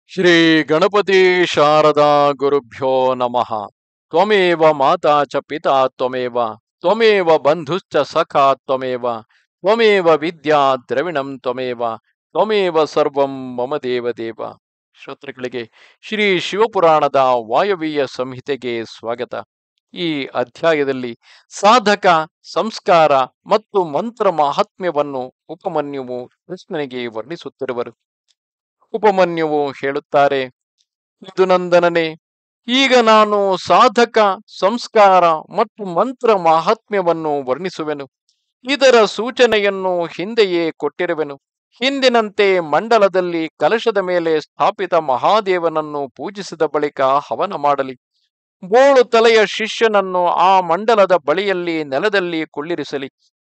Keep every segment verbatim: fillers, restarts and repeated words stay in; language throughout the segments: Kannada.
ಶ್ರೀ ಗಣಪತಿ ಶಾರದಾ ಗುರುಭ್ಯೋ ನಮಃ. ತ್ವಮೇವ ಮಾತಾ ಚ ಪಿತಾ ತ್ವಮೇವ ತ್ವಮೇವ ಬಂಧುಶ್ಚ ಸಖಾ ತ್ವಮೇವ ತ್ವಮೇವ ವಿದ್ಯಾ ದ್ರವಿಣಂ ತ್ವಮೇವ ತ್ವಮೇವ ಸರ್ವಂ ಮಮ ದೇವದೇವ. ಶ್ರೋತೃಗಳಿಗೆ ಶ್ರೀ ಶಿವಪುರಾಣದ ವಾಯವ್ಯ ಸಂಹಿತೆಗೆ ಸ್ವಾಗತ. ಈ ಅಧ್ಯಾಯದಲ್ಲಿ ಸಾಧಕ, ಸಂಸ್ಕಾರ ಮತ್ತು ಮಂತ್ರ ಮಹಾತ್ಮ್ಯವನ್ನು ಉಪಮನ್ಯುವು ಕೃಷ್ಣನಿಗೆ ವರ್ಣಿಸುತ್ತಿರುವರು. ಉಪಮನ್ಯುವು ಹೇಳುತ್ತಾರೆ, ಯದುನಂದನನೇ, ಈಗ ನಾನು ಸಾಧಕ, ಸಂಸ್ಕಾರ ಮತ್ತು ಮಂತ್ರ ಮಹಾತ್ಮ್ಯವನ್ನು ವರ್ಣಿಸುವೆನು. ಇದರ ಸೂಚನೆಯನ್ನು ಹಿಂದೆಯೇ ಕೊಟ್ಟಿರುವೆನು. ಹಿಂದಿನಂತೆ ಮಂಡಲದಲ್ಲಿ ಕಲಶದ ಮೇಲೆ ಸ್ಥಾಪಿತ ಮಹಾದೇವನನ್ನು ಪೂಜಿಸಿದ ಬಳಿಕ ಹವನ ಮಾಡಲಿ. ಬೋಳು ತಲೆಯ ಶಿಷ್ಯನನ್ನು ಆ ಮಂಡಲದ ಬಳಿಯಲ್ಲಿ ನೆಲದಲ್ಲಿ ಕುಳ್ಳಿರಿಸಲಿ.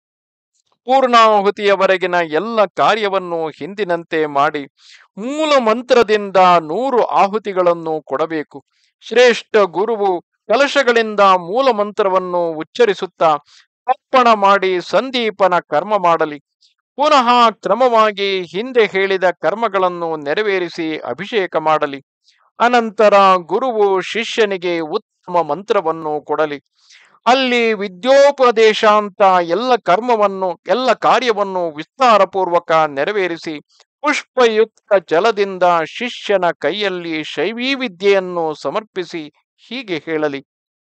ಪೂರ್ಣಾಹುತಿಯವರೆಗಿನ ಎಲ್ಲ ಕಾರ್ಯವನ್ನು ಹಿಂದಿನಂತೆ ಮಾಡಿ ಮೂಲ ಮಂತ್ರದಿಂದ ನೂರು ಆಹುತಿಗಳನ್ನು ಕೊಡಬೇಕು. ಶ್ರೇಷ್ಠ ಗುರುವು ಕಲಶಗಳಿಂದ ಮೂಲ ಮಂತ್ರವನ್ನು ಉಚ್ಚರಿಸುತ್ತಾ ತರ್ಪಣ ಮಾಡಿ ಸಂದೀಪನ ಕರ್ಮ ಮಾಡಲಿ. ಪುನಃ ಕ್ರಮವಾಗಿ ಹಿಂದೆ ಹೇಳಿದ ಕರ್ಮಗಳನ್ನು ನೆರವೇರಿಸಿ ಅಭಿಷೇಕ ಮಾಡಲಿ. ಅನಂತರ ಗುರುವು ಶಿಷ್ಯನಿಗೆ ಉತ್ತಮ ಮಂತ್ರವನ್ನು ಕೊಡಲಿ. ಅಲ್ಲಿ ವಿದ್ಯೋಪದೇಶಾಂತ ಎಲ್ಲ ಕರ್ಮವನ್ನು ಎಲ್ಲ ಕಾರ್ಯವನ್ನು ವಿಸ್ತಾರಪೂರ್ವಕ ನೆರವೇರಿಸಿ ಪುಷ್ಪಯುಕ್ತ ಜಲದಿಂದ ಶಿಷ್ಯನ ಕೈಯಲ್ಲಿ ಶೈವೀ ವಿದ್ಯೆಯನ್ನು ಸಮರ್ಪಿಸಿ ಹೀಗೆ ಹೇಳಲಿ.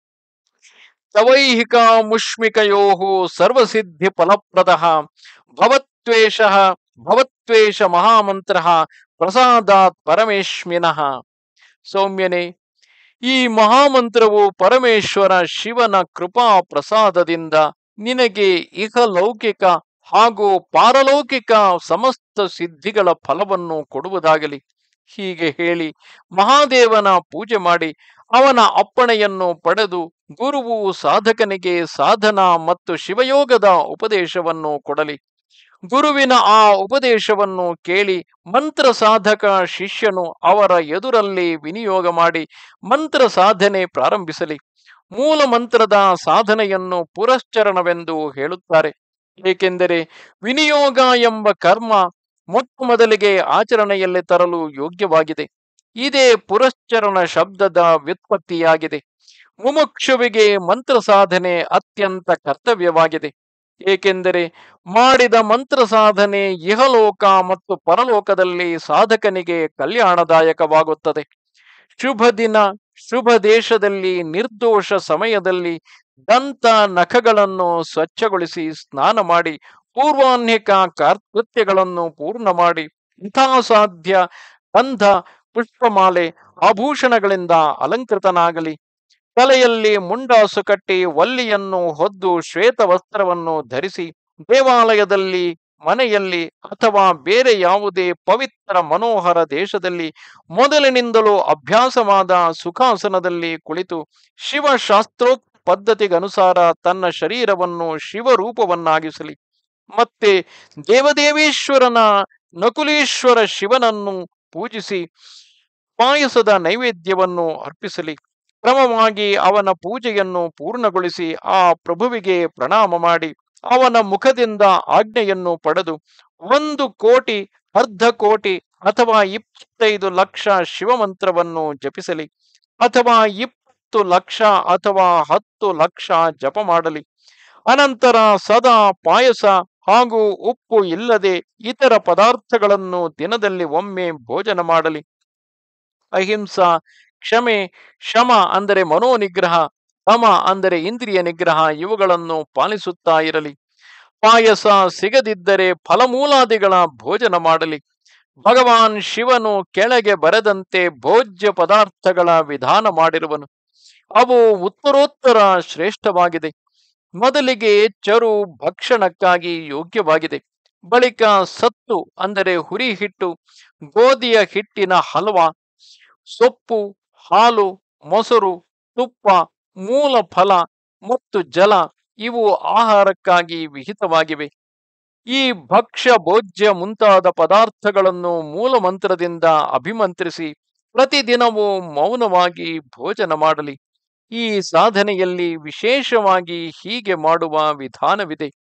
ತವೈಹಿಕ ಮುಷ್ಮಿಕಯೋ ಸರ್ವಸಿದ್ಧಿ ಫಲಪ್ರದಃ ಭವತ್ವೇಷ ಭವತ್ವೇಷ ಮಹಾಮಂತ್ರ ಪ್ರಸಾದಾತ್ ಪರಮೇಶ್ಮಿನಃ. ಸೌಮ್ಯನೇ, ಈ ಮಹಾಮಂತ್ರವು ಪರಮೇಶ್ವರ ಶಿವನ ಕೃಪಾ ಪ್ರಸಾದದಿಂದ ನಿನಗೆ ಇಹಲೌಕಿಕ ಹಾಗೂ ಪಾರಲೌಕಿಕ ಸಮಸ್ತ ಸಿದ್ಧಿಗಳ ಫಲವನ್ನು ಕೊಡುವುದಾಗಲಿ. ಹೀಗೆ ಹೇಳಿ ಮಹಾದೇವನ ಪೂಜೆ ಮಾಡಿ ಅವನ ಅಪ್ಪಣೆಯನ್ನು ಪಡೆದು ಗುರುವು ಸಾಧಕನಿಗೆ ಸಾಧನ ಮತ್ತು ಶಿವಯೋಗದ ಉಪದೇಶವನ್ನು ಕೊಡಲಿ. ಗುರುವಿನ ಆ ಉಪದೇಶವನ್ನು ಕೇಳಿ ಮಂತ್ರ ಸಾಧಕ ಶಿಷ್ಯನು ಅವರ ಎದುರಲ್ಲಿ ವಿನಿಯೋಗ ಮಾಡಿ ಮಂತ್ರ ಸಾಧನೆ ಪ್ರಾರಂಭಿಸಲಿ. ಮೂಲ ಮಂತ್ರದ ಸಾಧನೆಯನ್ನು ಪುರಶ್ಚರಣವೆಂದು ಹೇಳುತ್ತಾರೆ. ಏಕೆಂದರೆ ವಿನಿಯೋಗ ಎಂಬ ಕರ್ಮ ಮೊಟ್ಟ ಮೊದಲಿಗೆ ಆಚರಣೆಯಲ್ಲಿ ತರಲು ಯೋಗ್ಯವಾಗಿದೆ. ಇದೇ ಪುರಶ್ಚರಣ ಶಬ್ದದ ವ್ಯುತ್ಪತ್ತಿಯಾಗಿದೆ. ಮುಮುಕ್ಷುವಿಗೆ ಮಂತ್ರ ಸಾಧನೆ ಅತ್ಯಂತ ಕರ್ತವ್ಯವಾಗಿದೆ. ಏಕೆಂದರೆ ಮಾಡಿದ ಮಂತ್ರ ಸಾಧನೆ ಇಹಲೋಕ ಮತ್ತು ಪರಲೋಕದಲ್ಲಿ ಸಾಧಕನಿಗೆ ಕಲ್ಯಾಣದಾಯಕವಾಗುತ್ತದೆ. ಶುಭ ದಿನ, ಶುಭ ದೇಶದಲ್ಲಿ, ನಿರ್ದೋಷ ಸಮಯದಲ್ಲಿ ದಂತ ನಖಗಳನ್ನು ಸ್ವಚ್ಛಗೊಳಿಸಿ ಸ್ನಾನ ಮಾಡಿ ಪೂರ್ವಾಹ್ನಿಕ ಕೃತ್ಯಗಳನ್ನು ಪೂರ್ಣ ಮಾಡಿ ಯಥಾಸಾಧ್ಯ ಗಂಧ, ಪುಷ್ಪಮಾಲೆ, ಆಭೂಷಣಗಳಿಂದ ಅಲಂಕೃತನಾಗಲಿ. ತಲೆಯಲ್ಲಿ ಮುಂಡಾಸು ಕಟ್ಟಿ ವಲ್ಲಿಯನ್ನು ಹೊದ್ದು ಶ್ವೇತ ವಸ್ತ್ರವನ್ನು ಧರಿಸಿ ದೇವಾಲಯದಲ್ಲಿ, ಮನೆಯಲ್ಲಿ ಅಥವಾ ಬೇರೆ ಯಾವುದೇ ಪವಿತ್ರ ಮನೋಹರ ದೇಶದಲ್ಲಿ ಮೊದಲಿನಿಂದಲೂ ಅಭ್ಯಾಸವಾದ ಸುಖಾಸನದಲ್ಲಿ ಕುಳಿತು ಶಿವಶಾಸ್ತ್ರೋಕ್ತ ಪದ್ಧತಿಗನುಸಾರ ತನ್ನ ಶರೀರವನ್ನು ಶಿವರೂಪವನ್ನಾಗಿಸಲಿ. ಮತ್ತೆ ದೇವದೇವೇಶ್ವರನ ನಕುಲೀಶ್ವರ ಶಿವನನ್ನು ಪೂಜಿಸಿ ಪಾಯಸದ ನೈವೇದ್ಯವನ್ನು ಅರ್ಪಿಸಲಿ. ಕ್ರಮವಾಗಿ ಅವನ ಪೂಜೆಯನ್ನು ಪೂರ್ಣಗೊಳಿಸಿ ಆ ಪ್ರಭುವಿಗೆ ಪ್ರಣಾಮ ಮಾಡಿ ಅವನ ಮುಖದಿಂದ ಆಜ್ಞೆಯನ್ನು ಪಡೆದು ಒಂದು ಕೋಟಿ, ಅರ್ಧ ಕೋಟಿ ಅಥವಾ ಇಪ್ಪತ್ತೈದು ಲಕ್ಷ ಶಿವಮಂತ್ರವನ್ನು ಜಪಿಸಲಿ. ಅಥವಾ ಇಪ್ಪತ್ತು ಲಕ್ಷ ಅಥವಾ ಹತ್ತು ಲಕ್ಷ ಜಪ ಮಾಡಲಿ. ಅನಂತರ ಸದಾ ಪಾಯಸ ಹಾಗೂ ಉಪ್ಪು ಇಲ್ಲದೆ ಇತರ ಪದಾರ್ಥಗಳನ್ನು ದಿನದಲ್ಲಿ ಒಮ್ಮೆ ಭೋಜನ ಮಾಡಲಿ. ಅಹಿಂಸಾ, ಕ್ಷಮೆ, ಶಮ ಅಂದರೆ ಮನೋನಿಗ್ರಹ, ದಮ ಅಂದರೆ ಇಂದ್ರಿಯ ನಿಗ್ರಹ ಇವುಗಳನ್ನು ಪಾಲಿಸುತ್ತಾ ಇರಲಿ. ಪಾಯಸ ಸಿಗದಿದ್ದರೆ ಫಲಮೂಲಾದಿಗಳ ಭೋಜನ ಮಾಡಲಿ. ಭಗವಾನ್ ಶಿವನು ಕೆಳಗೆ ಬರೆದಂತೆ ಭೋಜ್ಯ ಪದಾರ್ಥಗಳ ವಿಧಾನ ಮಾಡಿರುವನು. ಅವು ಉತ್ತರೋತ್ತರ ಶ್ರೇಷ್ಠವಾಗಿದೆ. ಮೊದಲಿಗೆ ಚರು ಭಕ್ಷಣಕ್ಕಾಗಿ ಯೋಗ್ಯವಾಗಿದೆ. ಬಳಿಕ ಸತ್ತು ಅಂದರೆ ಹುರಿ ಹಿಟ್ಟು, ಗೋಧಿಯ ಹಿಟ್ಟಿನ ಹಲ್ವಾ, ಸೊಪ್ಪು, ಹಾಲು, ಮೊಸರು, ತುಪ್ಪ, ಮೂಲ ಫಲ ಮತ್ತು ಜಲ ಇವು ಆಹಾರಕ್ಕಾಗಿ ವಿಹಿತವಾಗಿವೆ. ಈ ಭಕ್ಷ್ಯ, ಭೋಜ್ಯ ಮುಂತಾದ ಪದಾರ್ಥಗಳನ್ನು ಮೂಲ ಮಂತ್ರದಿಂದ ಅಭಿಮಂತ್ರಿಸಿ ಪ್ರತಿದಿನವೂ ಮೌನವಾಗಿ ಭೋಜನ ಮಾಡಲಿ. ಈ ಸಾಧನೆಯಲ್ಲಿ ವಿಶೇಷವಾಗಿ ಹೀಗೆ ಮಾಡುವ ವಿಧಾನವಿದೆ.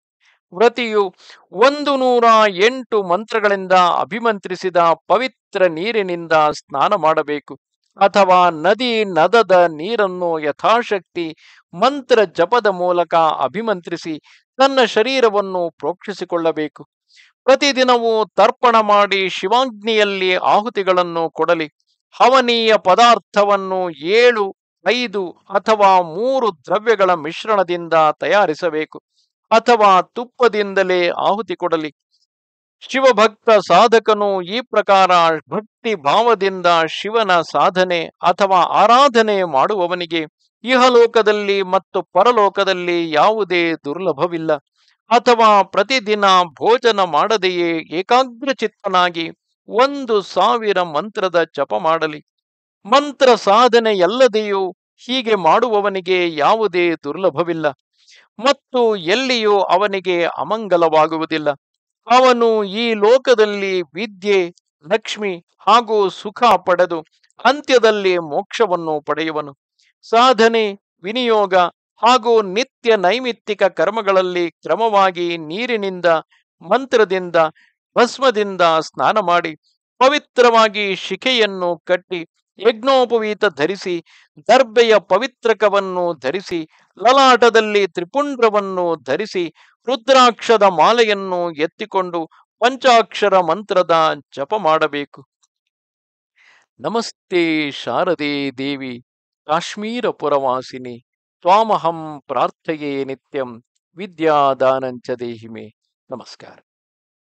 ವ್ರತಿಯು ಒಂದು ನೂರ ಎಂಟು ಮಂತ್ರಗಳಿಂದ ಅಭಿಮಂತ್ರಿಸಿದ ಪವಿತ್ರ ನೀರಿನಿಂದ ಸ್ನಾನ ಮಾಡಬೇಕು, ಅಥವಾ ನದಿ ನದದ ನೀರನ್ನು ಯಥಾಶಕ್ತಿ ಮಂತ್ರ ಜಪದ ಮೂಲಕ ಅಭಿಮಂತ್ರಿಸಿ ತನ್ನ ಶರೀರವನ್ನು ಪ್ರೋಕ್ಷಿಸಿಕೊಳ್ಳಬೇಕು. ಪ್ರತಿದಿನವೂ ತರ್ಪಣ ಮಾಡಿ ಶಿವಾಗ್ನಿಯಲ್ಲಿ ಆಹುತಿಗಳನ್ನು ಕೊಡಲಿ. ಹವನೀಯ ಪದಾರ್ಥವನ್ನು ಏಳು ಐದು ಅಥವಾ ಮೂರು ದ್ರವ್ಯಗಳ ಮಿಶ್ರಣದಿಂದ ತಯಾರಿಸಬೇಕು, ಅಥವಾ ತುಪ್ಪದಿಂದಲೇ ಆಹುತಿ ಕೊಡಲಿ. ಶಿವಭಕ್ತ ಸಾಧಕನು ಈ ಪ್ರಕಾರ ಭಕ್ತಿ ಭಾವದಿಂದ ಶಿವನ ಸಾಧನೆ ಅಥವಾ ಆರಾಧನೆ ಮಾಡುವವನಿಗೆ ಇಹಲೋಕದಲ್ಲಿ ಮತ್ತು ಪರಲೋಕದಲ್ಲಿ ಯಾವುದೇ ದುರ್ಲಭವಿಲ್ಲ. ಅಥವಾ ಪ್ರತಿದಿನ ಭೋಜನ ಮಾಡದೆಯೇ ಏಕಾಗ್ರಚಿತ್ತನಾಗಿ ಒಂದು ಸಾವಿರ ಮಂತ್ರದ ಜಪ ಮಾಡಲಿ. ಮಂತ್ರ ಸಾಧನೆಯಲ್ಲದೆಯೂ ಹೀಗೆ ಮಾಡುವವನಿಗೆ ಯಾವುದೇ ದುರ್ಲಭವಿಲ್ಲ ಮತ್ತು ಎಲ್ಲಿಯೂ ಅವನಿಗೆ ಅಮಂಗಲವಾಗುವುದಿಲ್ಲ. ಅವನು ಈ ಲೋಕದಲ್ಲಿ ವಿದ್ಯೆ, ಲಕ್ಷ್ಮಿ ಹಾಗೂ ಸುಖ ಪಡೆದು ಅಂತ್ಯದಲ್ಲಿ ಮೋಕ್ಷವನ್ನು ಪಡೆಯುವನು. ಸಾಧನೆ, ವಿನಿಯೋಗ ಹಾಗೂ ನಿತ್ಯ ನೈಮಿತ್ತಿಕ ಕರ್ಮಗಳಲ್ಲಿ ಕ್ರಮವಾಗಿ ನೀರಿನಿಂದ, ಮಂತ್ರದಿಂದ, ಭಸ್ಮದಿಂದ ಸ್ನಾನ ಮಾಡಿ, ಪವಿತ್ರವಾಗಿ ಶಿಖೆಯನ್ನು ಕಟ್ಟಿ, ಯಜ್ಞೋಪವೀತ ಧರಿಸಿ, ದರ್ಬೆಯ ಪವಿತ್ರಕವನ್ನು ಧರಿಸಿ, ಲಲಾಟದಲ್ಲಿ ತ್ರಿಪುಂಡ್ರವನ್ನು ಧರಿಸಿ, ರುದ್ರಾಕ್ಷದ ಮಾಲೆಯನ್ನು ಎತ್ತಿಕೊಂಡು ಪಂಚಾಕ್ಷರ ಮಂತ್ರದ ಜಪ ಮಾಡಬೇಕು. ನಮಸ್ತೆ ಶಾರದೆ ದೇವಿ ಕಾಶ್ಮೀರ ಪುರವಾಸಿನಿ ತ್ವಾಮಹಂ ಪ್ರಾರ್ಥಯೇ ನಿತ್ಯಂ ವಿದ್ಯಾದಾನಂಚ ದೇಹಿಮೆ. ನಮಸ್ಕಾರ.